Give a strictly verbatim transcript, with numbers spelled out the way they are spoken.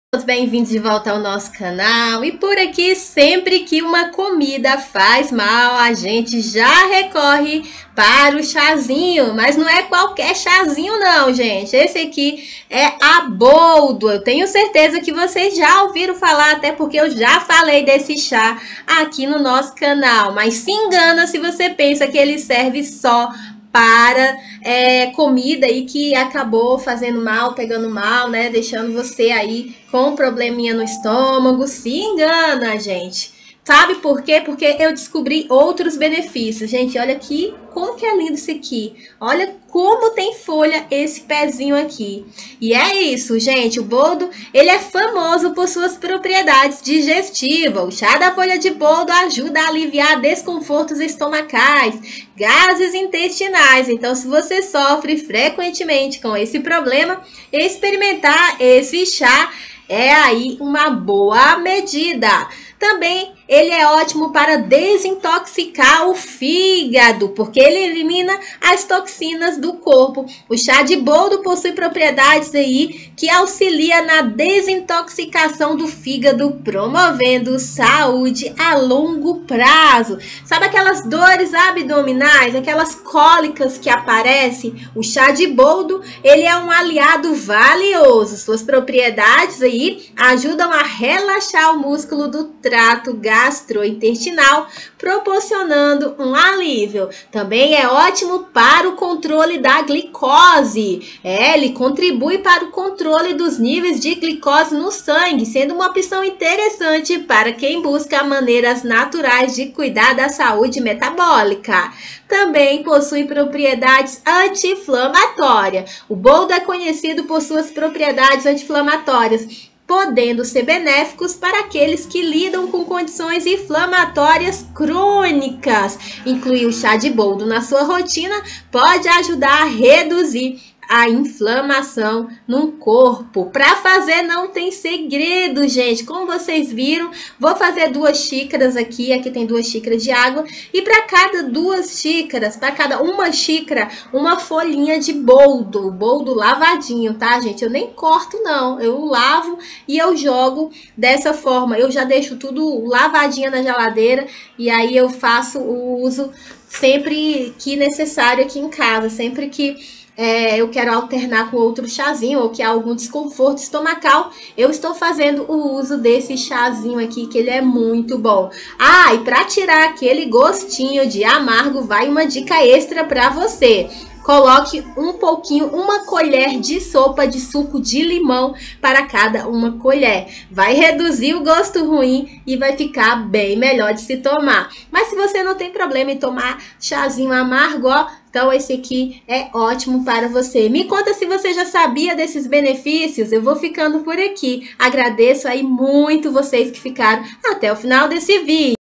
Todos bem-vindos de volta ao nosso canal. E por aqui, sempre que uma comida faz mal, a gente já recorre para o chazinho. Mas não é qualquer chazinho não, gente. Esse aqui é a boldo. Eu tenho certeza que vocês já ouviram falar, até porque eu já falei desse chá aqui no nosso canal. Mas se engana se você pensa que ele serve só para é, comida e que acabou fazendo mal, pegando mal, né? Deixando você aí com um probleminha no estômago. Se engana, gente. Sabe por quê? Porque eu descobri outros benefícios. Gente, olha aqui como que é lindo isso aqui. Olha como tem folha esse pezinho aqui. E é isso, gente. O boldo, ele é famoso por suas propriedades digestivas. O chá da folha de boldo ajuda a aliviar desconfortos estomacais, gases intestinais. Então, se você sofre frequentemente com esse problema, experimentar esse chá é aí uma boa medida. Também ele é ótimo para desintoxicar o fígado, porque ele elimina as toxinas do corpo. O chá de boldo possui propriedades aí que auxilia na desintoxicação do fígado, promovendo saúde a longo prazo. Sabe aquelas dores abdominais, aquelas cólicas que aparecem? O chá de boldo, ele é um aliado valioso. Suas propriedades aí ajudam a relaxar o músculo do trato gastrointestinal, proporcionando um alívio. Também é ótimo para o controle da glicose. É, ele contribui para o controle dos níveis de glicose no sangue, sendo uma opção interessante para quem busca maneiras naturais de cuidar da saúde metabólica. Também possui propriedades anti-inflamatórias. O boldo é conhecido por suas propriedades anti-inflamatórias, podendo ser benéficos para aqueles que lidam com condições inflamatórias crônicas. Incluir o chá de boldo na sua rotina pode ajudar a reduzir a inflamação no corpo. Para fazer não tem segredo, gente. Como vocês viram, vou fazer duas xícaras aqui. Aqui tem duas xícaras de água. E para cada duas xícaras, para cada uma xícara, uma folhinha de boldo. Boldo lavadinho, tá, gente? Eu nem corto, não. Eu lavo e eu jogo dessa forma. Eu já deixo tudo lavadinho na geladeira. E aí eu faço o uso sempre que necessário aqui em casa. Sempre que É, eu quero alternar com outro chazinho ou que há algum desconforto estomacal, eu estou fazendo o uso desse chazinho aqui, que ele é muito bom. Ah, e para tirar aquele gostinho de amargo, vai uma dica extra para você. Coloque um pouquinho, uma colher de sopa de suco de limão para cada uma colher. Vai reduzir o gosto ruim e vai ficar bem melhor de se tomar. Mas se você não tem problema em tomar chazinho amargo, ó, então esse aqui é ótimo para você. Me conta se você já sabia desses benefícios. Eu vou ficando por aqui. Agradeço aí muito vocês que ficaram até o final desse vídeo.